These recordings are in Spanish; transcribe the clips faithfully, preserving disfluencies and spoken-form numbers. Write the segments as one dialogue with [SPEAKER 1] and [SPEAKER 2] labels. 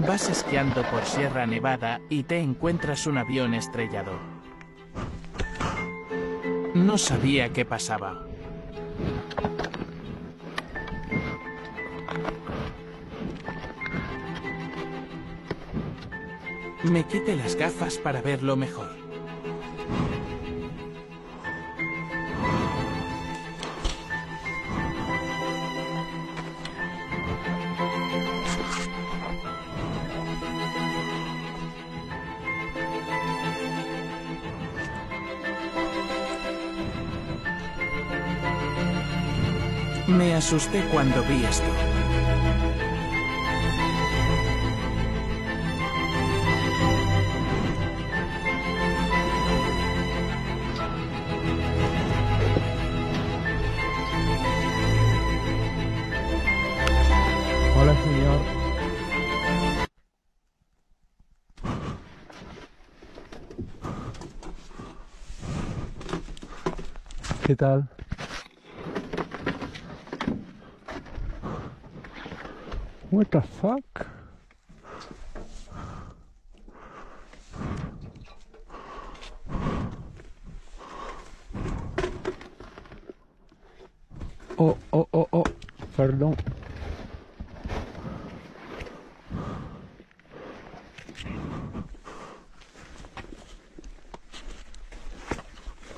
[SPEAKER 1] Vas esquiando por Sierra Nevada y te encuentras un avión estrellado. No sabía qué pasaba. Me quité las gafas para verlo mejor. Me asusté cuando vi esto.
[SPEAKER 2] Hola, señor. ¿Qué tal? What the fuck? Oh, oh, oh, oh, perdón.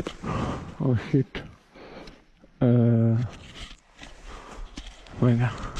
[SPEAKER 2] Oh shit. Uh, venga.